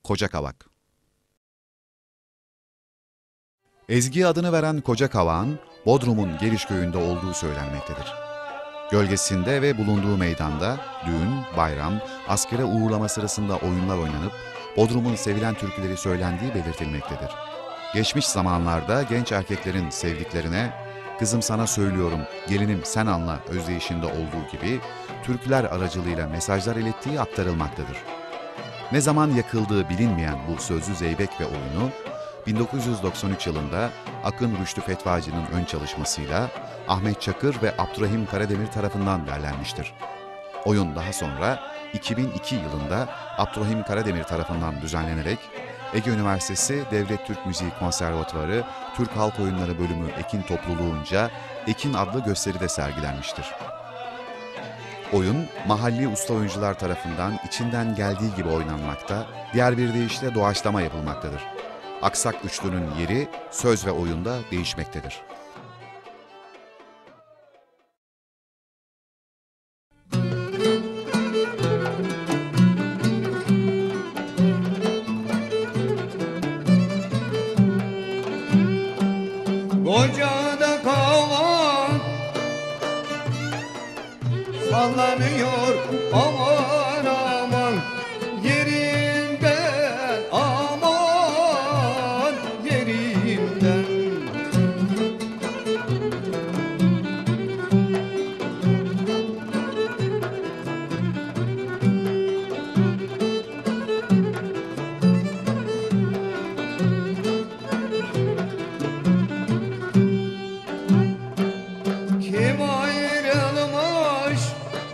Kocakavak. Ezgi'ye adını veren Kocakavak'ın Bodrum'un Geliş köyünde olduğu söylenmektedir. Gölgesinde ve bulunduğu meydanda düğün, bayram, askere uğurlama sırasında oyunlar oynanıp Bodrum'un sevilen türküleri söylendiği belirtilmektedir. Geçmiş zamanlarda genç erkeklerin sevdiklerine "Kızım sana söylüyorum, gelinim sen anla" özdeyişinde olduğu gibi türküler aracılığıyla mesajlar ilettiği aktarılmaktadır. Ne zaman yakıldığı bilinmeyen bu sözlü zeybek ve oyunu 1993 yılında Akın Rüştü Fetvacı'nın ön çalışmasıyla Ahmet Çakır ve Abdurrahim Karademir tarafından derlenmiştir. Oyun daha sonra 2002 yılında Abdurrahim Karademir tarafından düzenlenerek Ege Üniversitesi Devlet Türk Müziği Konservatuvarı Türk Halk Oyunları Bölümü Ekin Topluluğunca Ekin adlı gösteride sergilenmiştir. Oyun, mahalli usta oyuncular tarafından içinden geldiği gibi oynanmakta, diğer bir deyişle doğaçlama yapılmaktadır. Aksak üçlünün yeri söz ve oyunda değişmektedir. Kocada kavan sallanıyor aman aman yerinden, aman yerinden. Kim ayrılmış,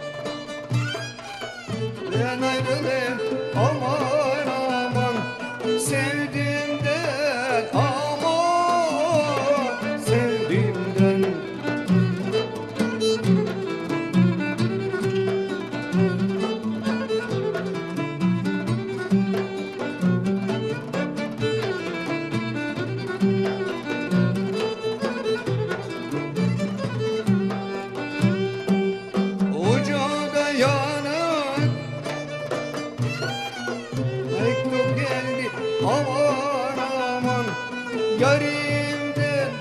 ben ayrılayım aman aman sevdiğimden, aman sevdiğimden. Ocağda yanık mektup geldi aman aman yarimden,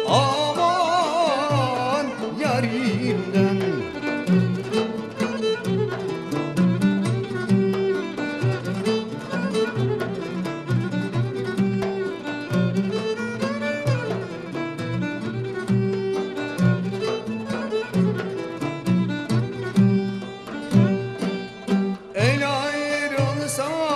aman yarimden. El ayrılsa